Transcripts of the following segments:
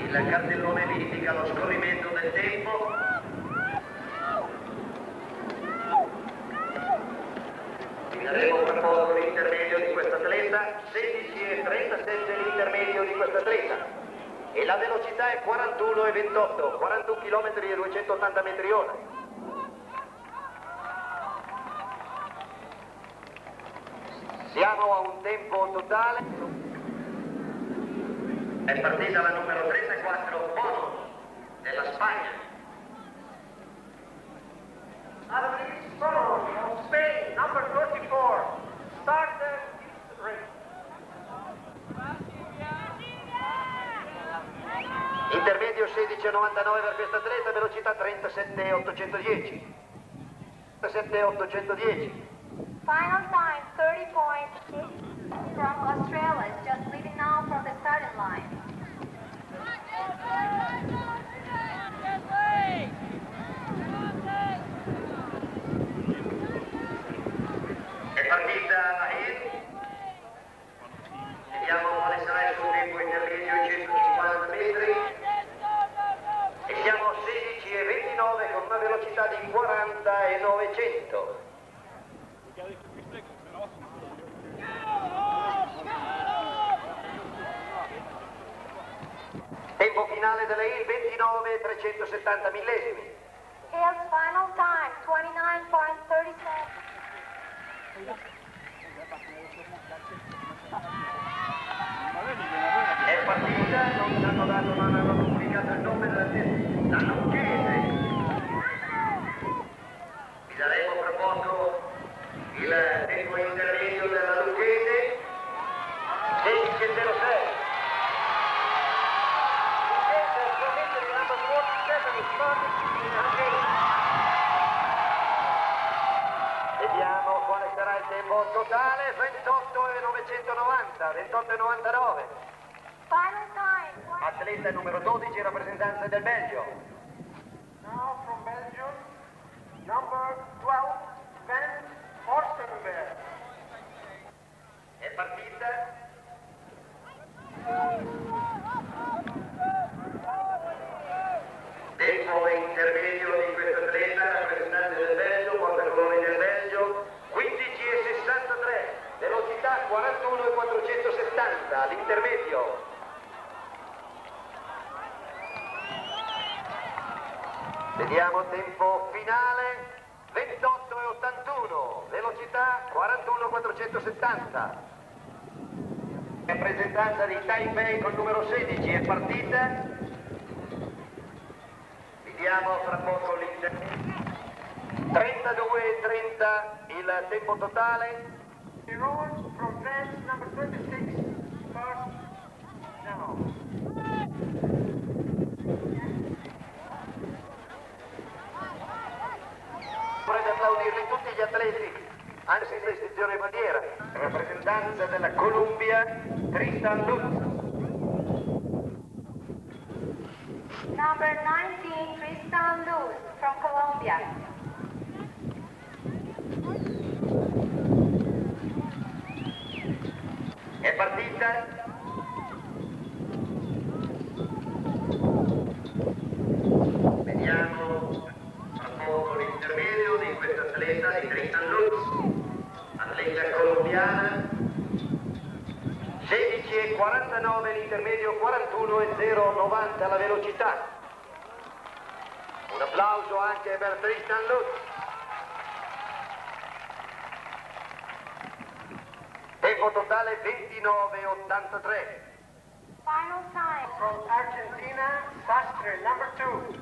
Il cartellone vi indica lo scorrimento del tempo. Vi daremo tra poco l'intermedio di questo atleta, 16:37 l'intermedio di questo atleta. E la velocità è 41,28, 41 km e 280 metri ora. Siamo a un tempo totale. È partita la numero 34, Bono, della Spagna. Adrián Bono of Spain, number 34, started this race. Intermedio 16,99 per questo atleta, velocità 37,810. 37,810. Final time 30.6 from Australia is just leaving now from the starting line. È partita la Hill. Vediamo quale sarà il suo tempo intermedio in 150 metri. E siamo a 16,29 con una velocità di 40,900. Tempo finale della Hill 29,370 millesimi. Hill's final time 29.37. È partita, non ci hanno dato, ma hanno comunicato il nome della Lucchese. Vi daremo tra poco il tempo intermedio della Lucchese. 16,06. Vediamo quale sarà il tempo totale, 28,990, 28,99. Final time. Atleta numero 12, rappresentanza del Belgio. Now from Belgium, number 12, Van Horstenberg. È partita. Tempo intermedio di questo atleta, rappresentante del Belgio, portacoloni del Belgio, 15,63, velocità 41,470, l'intermedio. Vediamo tempo finale, 28,81, velocità 41,470. Rappresentanza di Taipei col numero 16 è partita. Vediamo fra poco l'intermedio. 32,30 il tempo totale. Iran from France, number 26, first now. Vorrei applaudirli tutti gli atleti, anche senza iscrizione bandiera. Rappresentanza della Columbia, Tristan Lutz. Number 19, Tristan Luz from Colombia. È partita. Vediamo tra poco l'intermedio di questo atleta di Tristan Lutz, atleta colombiana. 16,49 l'intermedio, 41,090 la velocità. Un applauso anche per Tristan Lutz. Tempo totale 29,83. Final time. From Argentina, Sastre, number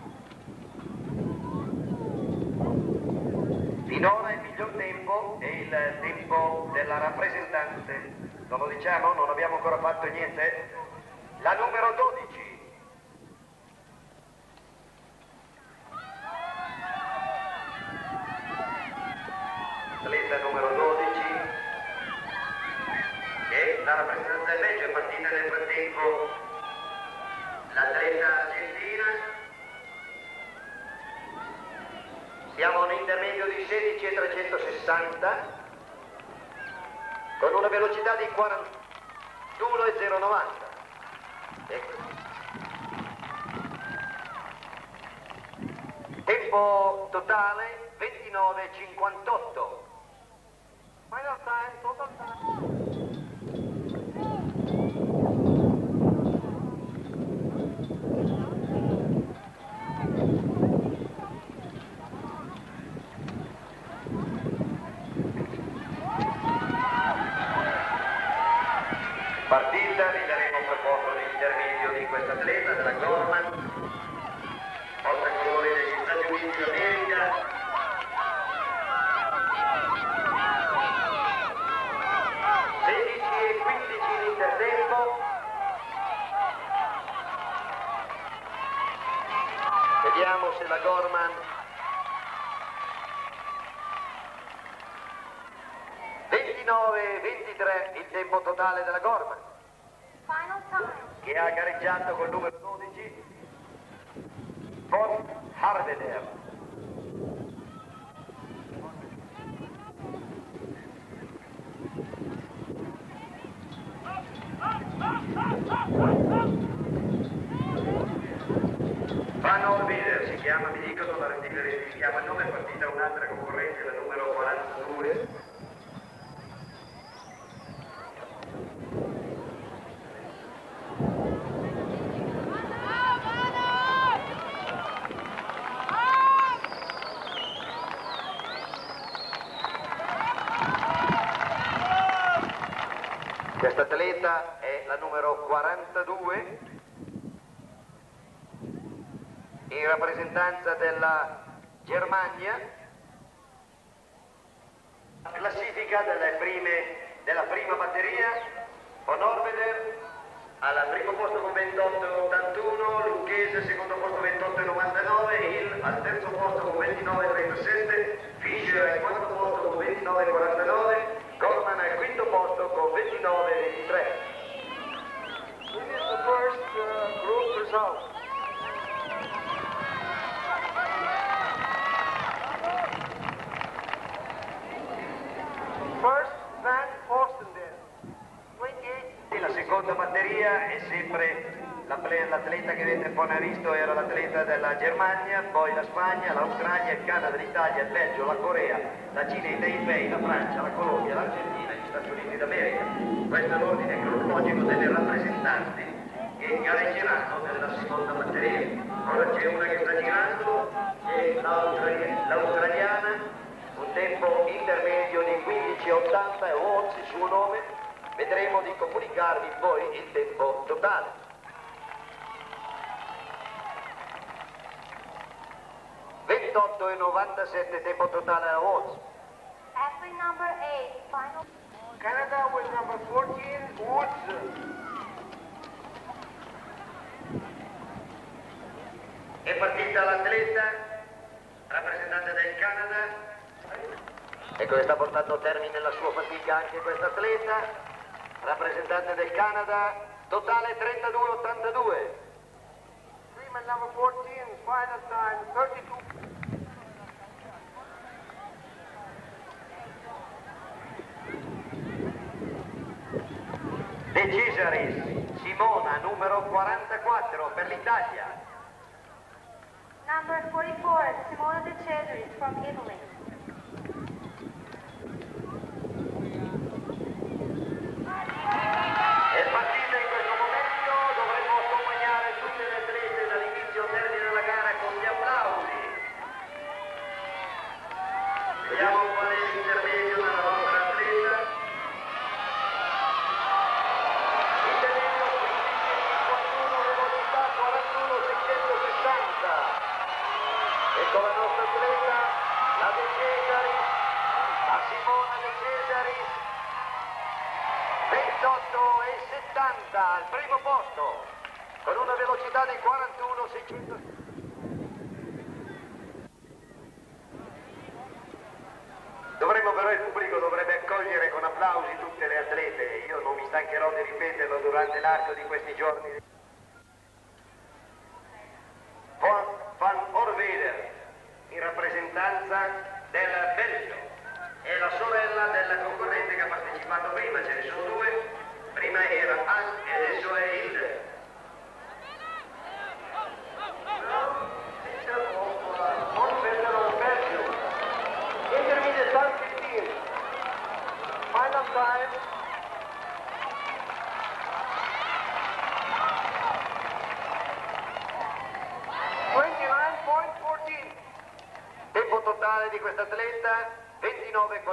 2. Finora il miglior tempo è il tempo della rappresentante. Non lo diciamo? Non abbiamo ancora fatto niente? La numero 12. Atleta numero 12. E la rappresentanza del Belgio è partita nel frattempo l'atleta argentina. Siamo a un intermedio di 16,360 con una velocità di 41,090. Ecco. Tempo totale 29:58. Final time, total time. Partita, vi daremo per poco l'intermedio di questa atleta della Gorman, portacolore degli Stati Uniti d'America. 16:15 l'intertempo. Vediamo se la Gorman 29:23 il tempo totale della Gorman, Final time. che ha gareggiato col numero 12 von Harveder. Van Harveder si chiama, mi dicono, la si chiama il nome, è partita un'altra concorrente, la numero 42. Questa atleta è la numero 42 in rappresentanza della Germania. Classifica della prima batteria: Von Orveder al primo posto con 28,81, Lucchese secondo posto 28,99, Hill al terzo posto con 29,37, Fischer al quarto posto con 29,49, Gorman al quinto posto con 29,23. This is the first group result. First, Van Ostenden, 28. E la seconda batteria è sempre l'atleta che avete appena visto, era l'atleta della Germania, poi la Spagna, l'Australia, il Canada, l'Italia, il Belgio, la Corea, la Cina, i Taipei, la Francia, la Colombia, l'Argentina e gli Stati Uniti d'America. Questo è l'ordine cronologico delle rappresentanti che gareggeranno nella seconda batteria. Ora c'è una che sta girando, è l'australiana, un tempo intermedio di 15:80 e Watts il suo nome. Vedremo di comunicarvi poi il tempo totale. (28,97) tempo totale a Watts. Athlete number 8, final. Canada with number 14, Woods. È partita l'atleta, rappresentante del Canada. Ecco che sta portando a termine la sua fatica anche questa atleta. Rappresentante del Canada, totale 32,82. Freeman number 14, final time 32. De Cesaris, Simona, numero 44 per l'Italia. Number 44, Simona De Cesaris from Italy. È partita in questo momento, dovremmo accompagnare tutte le atlete dall'inizio al termine della gara con gli applausi. Vediamo qual è l'intermedio della nostra atleta. Intermedio 15,51, velocità 41,660. Ecco la nostra atleta, la De Cesaris, la Simona De Cesaris. 28,70 al primo posto, con una velocità di 41,600. Dovremmo però, il pubblico dovrebbe accogliere con applausi tutte le atlete, io non mi stancherò di ripeterlo durante l'arco di questi giorni. Van Orveder, in rappresentanza del Belgio, è la sorella della concorrente che ha partecipato prima, ce ne sono due, prima era Ann e adesso è Hilde. Now, teacher of time. .29.14. Tempo totale di questa atleta 29,14.